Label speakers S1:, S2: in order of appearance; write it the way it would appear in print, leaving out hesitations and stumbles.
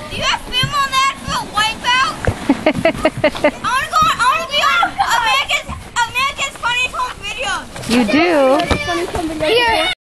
S1: Do you have film on that for Wipeout? I want to be on America's Funniest Home Videos.
S2: You do?
S1: Here.